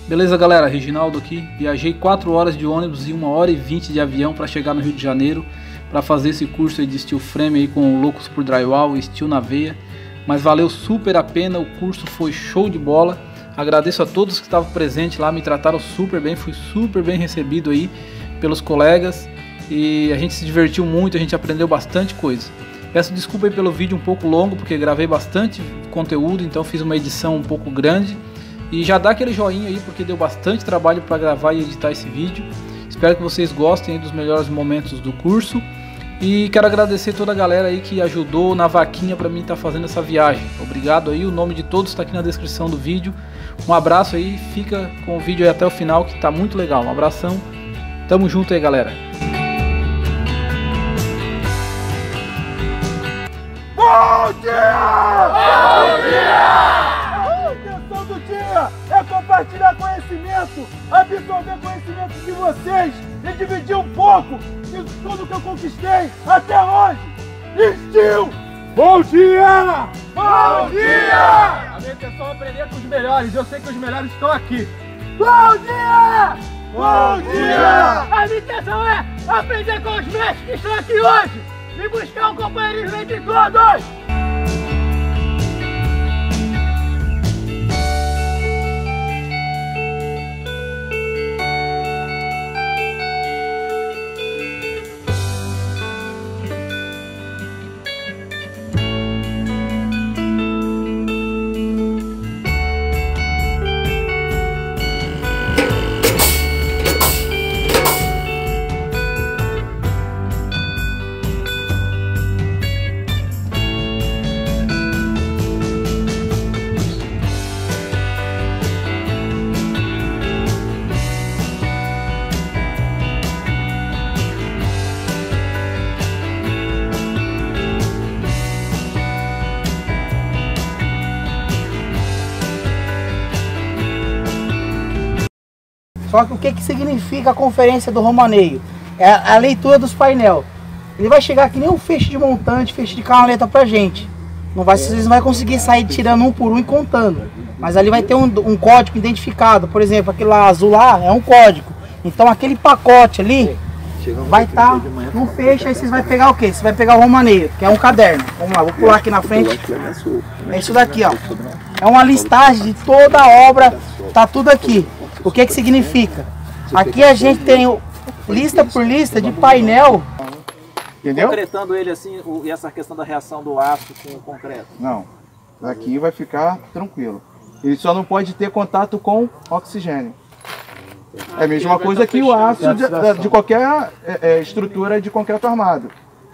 Beleza, galera, Reginaldo aqui. Viajei 4 horas de ônibus e 1h20 de avião para chegar no Rio de Janeiro para fazer esse curso aí de steel frame aí com loucos por drywall e steel na veia. Mas valeu super a pena, o curso foi show de bola. Agradeço a todos que estavam presentes lá, me trataram super bem, fui super bem recebido aí pelos colegas e a gente se divertiu muito, a gente aprendeu bastante coisa. Peço desculpa aí pelo vídeo um pouco longo, porque gravei bastante conteúdo, então fiz uma edição um pouco grande. E já dá aquele joinha aí, porque deu bastante trabalho para gravar e editar esse vídeo. Espero que vocês gostem aí dos melhores momentos do curso. E quero agradecer toda a galera aí que ajudou na vaquinha para mim estar fazendo essa viagem. Obrigado aí, o nome de todos está aqui na descrição do vídeo. Um abraço aí, fica com o vídeo aí até o final que tá muito legal. Um abração, tamo junto aí, galera. Bom dia! Bom dia! A intenção do dia é compartilhar conhecimento, absorver conhecimento de vocês e dividir um pouco de tudo que eu conquistei até hoje. Steel! Bom dia! Bom dia! A minha intenção é aprender com os melhores, eu sei que os melhores estão aqui. Bom dia! Bom dia! A minha intenção é aprender com os mestres que estão aqui hoje e buscar um companheirismo entre todos! Só que o que significa a conferência do Romaneio? É a leitura dos painel. Ele vai chegar que nem um feixe de montante, feixe de canaleta pra gente. Vocês não vai conseguir sair tirando um por um e contando. Mas ali vai ter um código identificado. Por exemplo, aquele lá azul lá é um código. Então aquele pacote ali vai estar no feixe. Aí vocês vão pegar o que? Você vai pegar o Romaneio, que é um caderno. Vamos lá, vou pular aqui na frente. É isso daqui, ó. É uma listagem de toda a obra. Tá tudo aqui. O que significa? Aqui a gente tem lista por lista de painel. Entendeu? Concretando ele assim, e essa questão da reação do aço com o concreto. Não, aqui vai ficar tranquilo. Ele só não pode ter contato com oxigênio. É a mesma coisa que o aço de qualquer estrutura de concreto armado.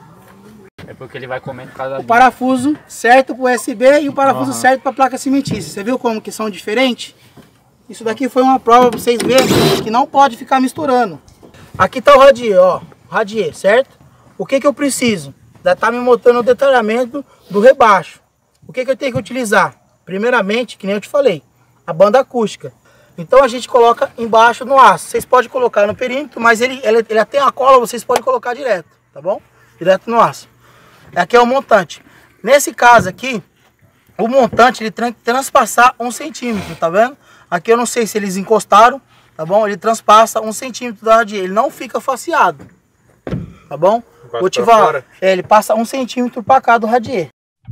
É porque ele vai comendo cada o parafuso certo para o USB e o parafuso certo para a placa cimentícia. Você viu como que são diferentes? Isso daqui foi uma prova para vocês verem que não pode ficar misturando. Aqui está o radier, ó, radier, certo? O que eu preciso? Já está me mostrando o detalhamento do rebaixo. O que eu tenho que utilizar? Primeiramente, que nem eu te falei, a banda acústica. Então a gente coloca embaixo no aço. Vocês podem colocar no perímetro, mas ele tem a cola, vocês podem colocar direto, tá bom? Direto no aço. Aqui é o montante. Nesse caso aqui, o montante ele tem que transpassar 1 centímetro, tá vendo? Aqui eu não sei se eles encostaram, tá bom? Ele transpassa 1 centímetro da radier, ele não fica faceado, tá bom? Vou te falar, ele passa 1 centímetro para cá do radier.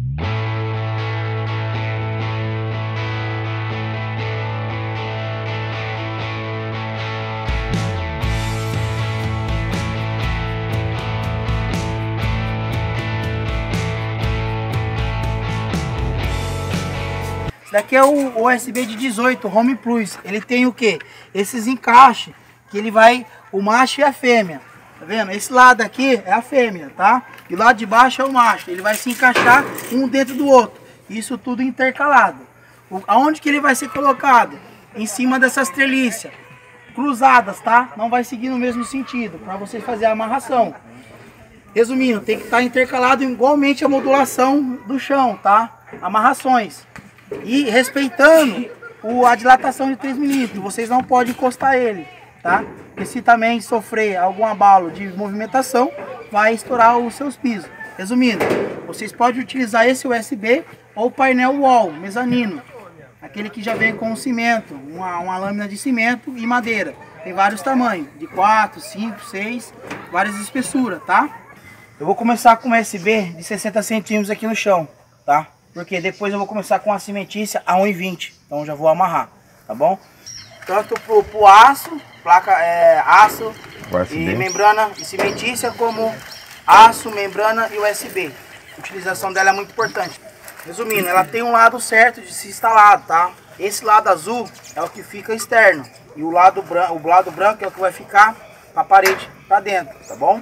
Esse daqui é o USB de 18, Home Plus. Ele tem o que? Esses encaixes, que ele vai, o macho e a fêmea. Tá vendo? Esse lado aqui é a fêmea, tá? E o lado de baixo é o macho. Ele vai se encaixar um dentro do outro. Isso tudo intercalado. Aonde que ele vai ser colocado? Em cima dessas treliças. Cruzadas, tá? Não vai seguir no mesmo sentido, para você fazer a amarração. Resumindo, tem que estar intercalado igualmente a modulação do chão, tá? Amarrações. E respeitando a dilatação de 3 milímetros. Vocês não podem encostar ele, tá? Porque se também sofrer algum abalo de movimentação, vai estourar os seus pisos. Resumindo, vocês podem utilizar esse USB ou painel wall, mezanino. aquele que já vem com cimento, uma lâmina de cimento e madeira. Tem vários tamanhos, de 4, 5, 6, várias espessuras, tá? Eu vou começar com uma USB de 60 centímetros aqui no chão, tá? Porque depois eu vou começar com a cimentícia a 1,20, então já vou amarrar, tá bom? Tanto pro aço, aço e membrana e cimentícia, como aço, membrana e USB. A utilização dela é muito importante. Resumindo, ela tem um lado certo de se instalar, tá? Esse lado azul é o que fica externo e o lado branco é o que vai ficar para a parede para dentro, tá bom?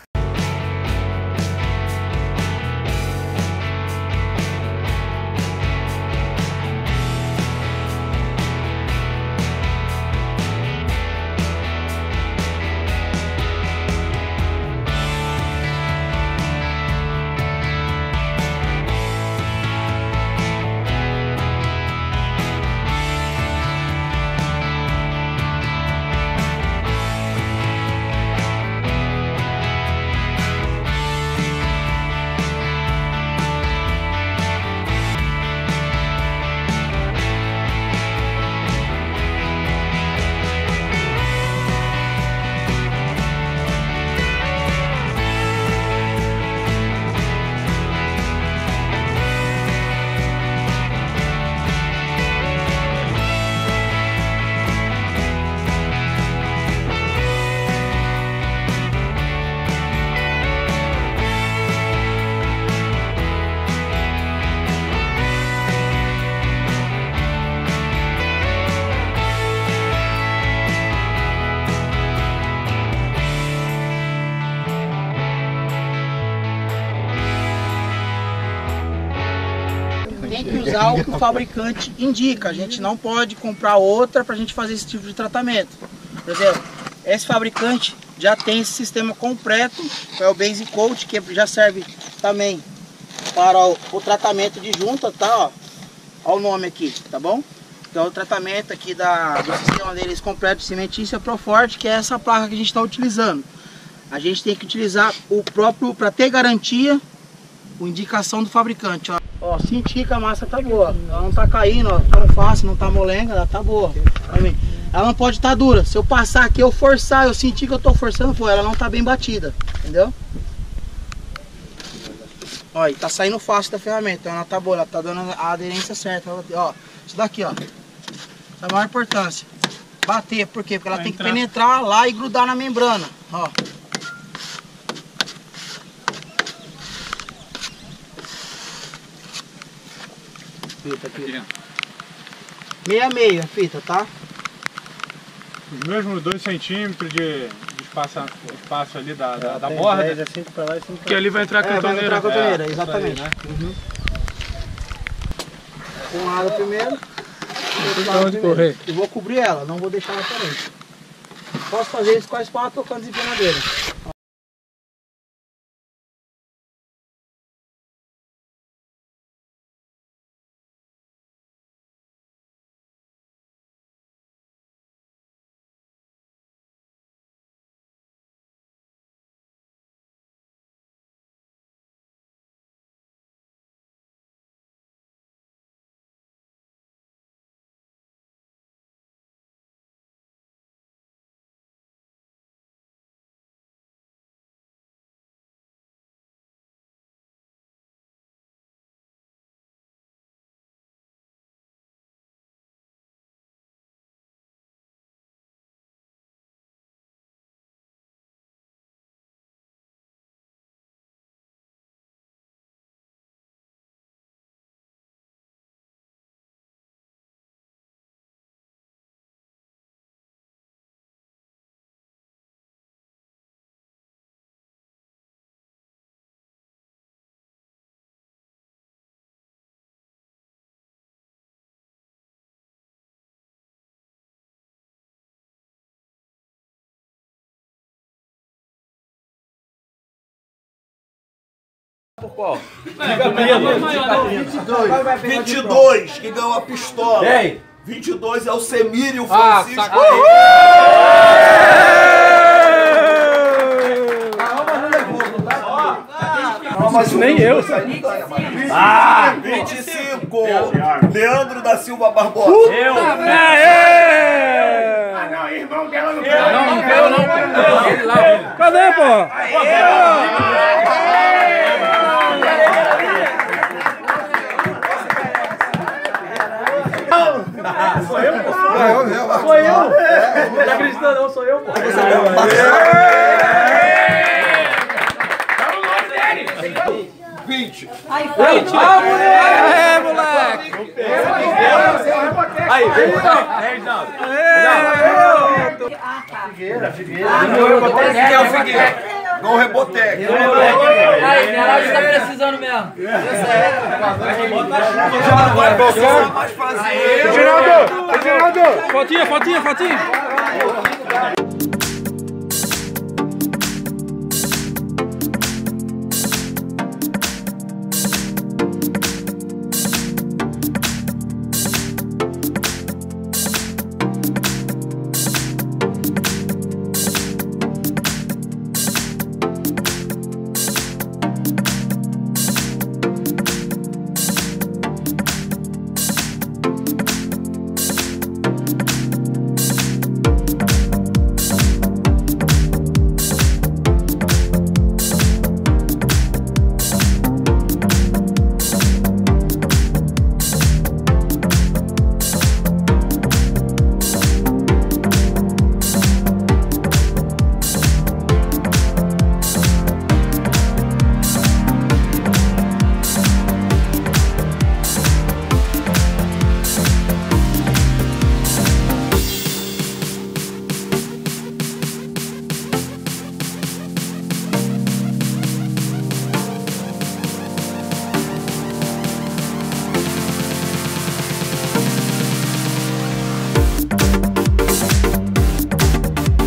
Tem que usar o que o fabricante indica. A gente não pode comprar outra para a gente fazer esse tipo de tratamento. Por exemplo, esse fabricante já tem esse sistema completo, que é o Base Coat, que já serve também para o tratamento de junta, tá? Ó, olha o nome aqui, tá bom? Então o tratamento aqui do sistema deles completo de cimentícia Proforte, que é essa placa que a gente está utilizando. A gente tem que utilizar o próprio, para ter garantia, a indicação do fabricante, ó. Ó, senti que a massa tá boa, ela não tá caindo, ó, tão fácil, não tá molenga, ela tá boa. Ela não pode estar dura, se eu passar aqui, eu forçar, eu sentir que eu tô forçando, pô, ela não tá bem batida, entendeu? Ó, e tá saindo fácil da ferramenta, então ela tá boa, ela tá dando a aderência certa, ó, isso daqui, ó, essa é a maior importância. Bater, por quê? Porque ela tem que penetrar lá e grudar na membrana, ó. Fita aqui. 6,5 a fita, tá? Os mesmos 2 centímetros de espaço ali da borda. 10, 5 para lá e 5 para lá. Que ali vai entrar a cantoneira. Vai entrar a cantoneira, exatamente. Aí, né? Um lado primeiro. E vou cobrir ela, não vou deixar ela aparente. Posso fazer isso com as 4 cantos de empenadeira. Por qual? 22, que ganhou a pistola. Ei. 22 é o Semir e o Francisco. mas nem eu. 25. Leandro da Silva Barbosa. Eu. Ah, não, irmão dela não quer. Não quer, não. Cadê, pô? Sou eu, pô. Sou eu. Não tá acreditando, não, sou eu, pô. Tá no nome dele. 20. Aí, moleque. É, moleque. Aí, vem. Figueira. Quem é o Figueira? Não, o Rebotec. Aí, Geraldo tá precisando mesmo. Já não vai precisar mais fazer. Reginaldo! Fotinha.